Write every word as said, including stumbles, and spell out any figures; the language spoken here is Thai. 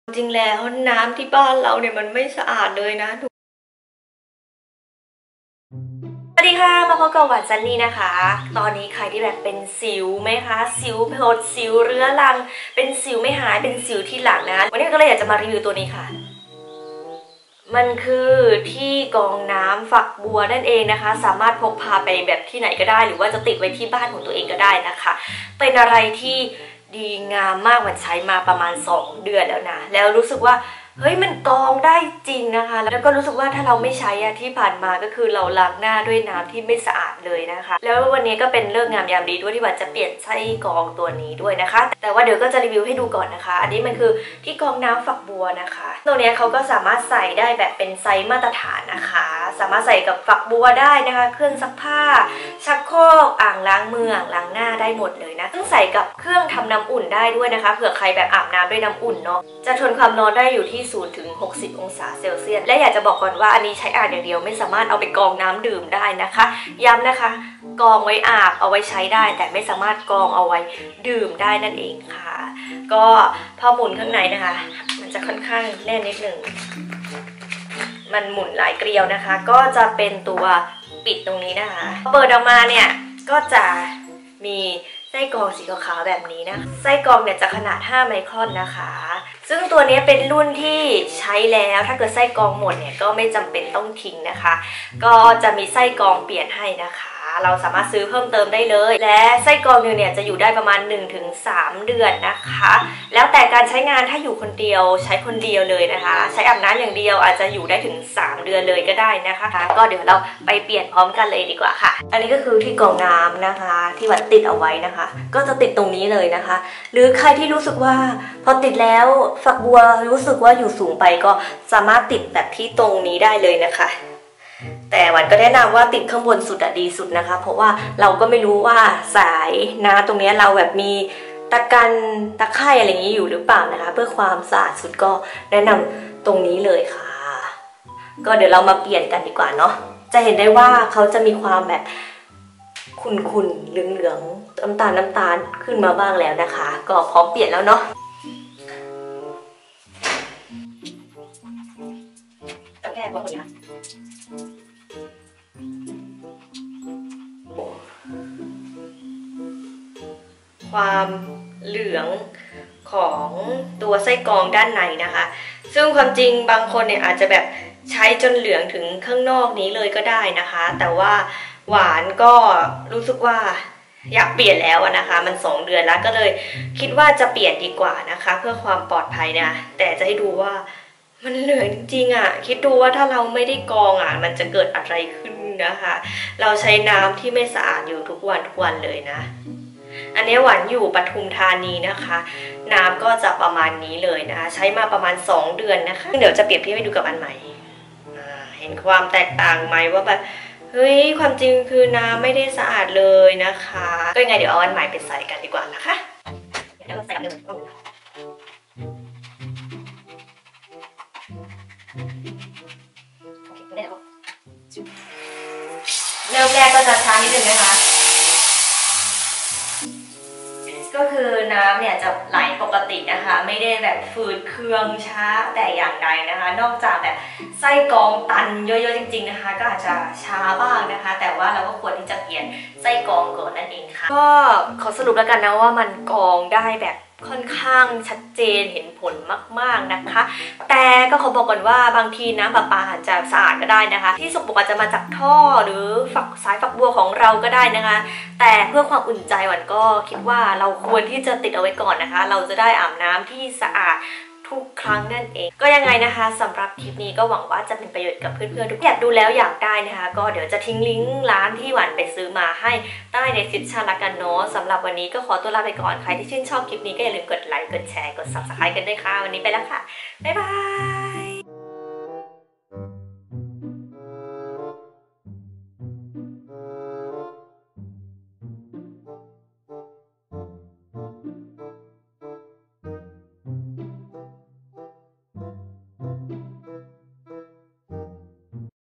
จริงแล้วน้ำที่บ้านเราเนี่ยมันไม่สะอาดเลยนะสวัสดีค่ะมาพบกับหวานจันนี่นะคะ ตอนนี้ใครที่แบบเป็นสิวไหมคะสิวพดสิวเรื้อรังเป็นสิวไม่หายเป็นสิวที่หลังนะวันนี้ก็เลยอยากจะมารีวิวตัวนี้ค่ะมันคือที่กรองน้ำฝักบัวนั่นเองนะคะสามารถพกพาไปแบบที่ไหนก็ได้หรือว่าจะติดไว้ที่บ้านของตัวเองก็ได้นะคะเป็นอะไรที่ดีงามมากมันใช้มาประมาณสองเดือนแล้วนะแล้วรู้สึกว่าเฮ้ยมันกรองได้จริงนะคะแล้วก็รู้สึกว่าถ้าเราไม่ใช้อะที่ผ่านมาก็คือเราล้างหน้าด้วยน้ำที่ไม่สะอาดเลยนะคะแล้ววันนี้ก็เป็นเลิกงามยามดีด้วยที่ว่าจะเปลี่ยนไส้กรองตัวนี้ด้วยนะคะแต่ว่าเดี๋ยวก็จะรีวิวให้ดูก่อนนะคะอันนี้มันคือที่กรองน้ำฝักบัวนะคะตัวนี้เขาก็สามารถใส่ได้แบบเป็นไซส์มาตรฐานนะคะสามารถใส่กับฝักบัวได้นะคะเครื่องซักผ้าชักโครกอ่างล้างมืออ่างล้างหน้าได้หมดเลยนะซึ่งใส่กับเครื่องทำน้ำอุ่นได้ด้วยนะคะเผื่อใครแบบอาบน้ำด้วยน้ำอุ่นเนาะจะทนความร้อนได้อยู่ที่ศูนย์ถึงหกสิบองศาเซลเซียสและอยากจะบอกก่อนว่าอันนี้ใช้อาบอย่างเดียวไม่สามารถเอาไปกรองน้ำดื่มได้นะคะย้ำนะคะกรองไว้อาบเอาไว้ใช้ได้แต่ไม่สามารถกรองเอาไว้ดื่มได้นั่นเองค่ะก็พอหมุนข้างในนะคะมันจะค่อนข้างแน่นนิดหนึ่งมันหมุนหลายเกลียวนะคะก็จะเป็นตัวปิดตรงนี้นะคะเปิดออกมาเนี่ยก็จะมีไส้กรองสีขาวๆแบบนี้นะไส้กรองเนี่ยจะขนาดห้าไมครอนนะคะซึ่งตัวนี้เป็นรุ่นที่ใช้แล้วถ้าเกิดไส้กรองหมดเนี่ยก็ไม่จำเป็นต้องทิ้งนะคะก็จะมีไส้กรองเปลี่ยนให้นะคะเราสามารถซื้อเพิ่มเติมได้เลยและไส้กรองนึงเนี่ยจะอยู่ได้ประมาณ หนึ่งถึงสาม เดือนนะคะแล้วแต่การใช้งานถ้าอยู่คนเดียวใช้คนเดียวเลยนะคะใช้อาบน้ำอย่างเดียวอาจจะอยู่ได้ถึงสามเดือนเลยก็ได้นะคะก็เดี๋ยวเราไปเปลี่ยนพร้อมกันเลยดีกว่าค่ะอันนี้ก็คือที่กรองน้ำนะคะที่วัดติดเอาไว้นะคะก็จะติดตรงนี้เลยนะคะหรือใครที่รู้สึกว่าพอติดแล้วฝักบัวรู้สึกว่าอยู่สูงไปก็สามารถติดแบบที่ตรงนี้ได้เลยนะคะแต่วันก็แนะนำว่าติดข้างบนสุดอะดีสุดนะคะเพราะว่าเราก็ไม่รู้ว่าสายนะตรงนี้เราแบบมีตะกันตะไคร่อะไรอย่างนี้อยู่หรือเปล่านะคะเพื่อความสะอาดสุดก็แนะนำตรงนี้เลยค่ะก็เดี๋ยวเรามาเปลี่ยนกันดีกว่าเนาะจะเห็นได้ว่าเขาจะมีความแบบขุ่นๆเหลืองๆน้ำตาลน้ำตาลขึ้นมาบ้างแล้วนะคะก็พร้อมเปลี่ยนแล้วเนาะต้องแก้ก่อนนะความเหลืองของตัวไส้กรองด้านในนะคะซึ่งความจริงบางคนเนี่ยอาจจะแบบใช้จนเหลืองถึงข้างนอกนี้เลยก็ได้นะคะแต่ว่าหวานก็รู้สึกว่าอยากเปลี่ยนแล้วนะคะมันสองเดือนแล้วก็เลยคิดว่าจะเปลี่ยนดีกว่านะคะเพื่อความปลอดภัยนะแต่จะให้ดูว่ามันเหลืองจริงอ่ะคิดดูว่าถ้าเราไม่ได้กรองอ่ะมันจะเกิดอะไรขึ้นนะคะเราใช้น้ำที่ไม่สะอาดอยู่ทุกวันทุกวันเลยนะอันนี้หวานอยู่ปทุมธานีนะคะน้ำก็จะประมาณนี้เลยนะคะใช้มาประมาณสองเดือนนะคะเดี๋ยวจะเปรียบเทียบให้ดูกับอันใหม่เห็นความแตกต่างไหมว่าแบบเฮ้ยความจริงคือน้ำไม่ได้สะอาดเลยนะคะก็ยังไงเดี๋ยวเอาอันใหม่ไปใส่กันดีกว่านะคะเดี๋ยวเราใส่กันเลยเริ่มแรกก็จะช้านิดนึงนะคะก็คือน้ำเนี่ยจะไหลปกตินะคะไม่ได้แบบฝืดเคืองช้าแต่อย่างใดนะคะนอกจากแบบไส้กรองตันเยอะๆจริงๆนะคะก็อาจจะช้าบ้างนะคะแต่ว่าเราก็ควรที่จะเปลี่ยนไส้กรองก่อนนั่นเองค่ะก็ขอสรุปแล้วกันนะว่ามันกรองได้แบบค่อนข้างชัดเจนเห็นผลมากๆนะคะแต่ก็ขอบอกก่อนว่าบางทีน้ำประปาอาจจะสะอาดก็ได้นะคะที่สกปรกอาจจะมาจากท่อหรือฝักสายฝักบัวของเราก็ได้นะคะแต่เพื่อความอุ่นใจหวันก็คิดว่าเราควรที่จะติดเอาไว้ก่อนนะคะเราจะได้อาบน้ำที่สะอาดทุกครั้งนั่นเองก็ยังไงนะคะสำหรับคลิปนี้ก็หวังว่าจะเป็นประโยชน์กับเพื่อนๆทุกอยากดูแล้วอยากได้นะคะก็เดี๋ยวจะทิ้งลิงก์ร้านที่หวานไปซื้อมาให้ใต้ในคลิปชาละกันเนาะสำหรับวันนี้ก็ขอตัวลาไปก่อนใครที่ชื่นชอบคลิปนี้ก็อย่าลืมกดไลค์กดแชร์กด ซับสไครบ์ กันด้วยค่ะวันนี้ไปแล้วค่ะบ๊ายบาย